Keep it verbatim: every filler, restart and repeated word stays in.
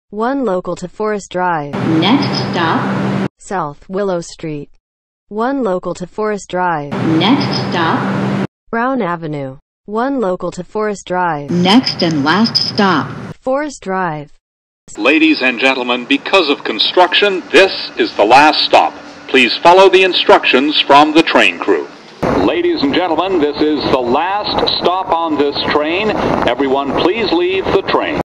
one local to Forest Drive. Next stop, South Willow Street. one local to Forest Drive. next stop, Brown Avenue. one local to Forest Drive. next and last stop. Forest Drive. Ladies and gentlemen, because of construction, this is the last stop. Please follow the instructions from the train crew. Ladies and gentlemen, this is the last stop on this train. Everyone, please leave the train.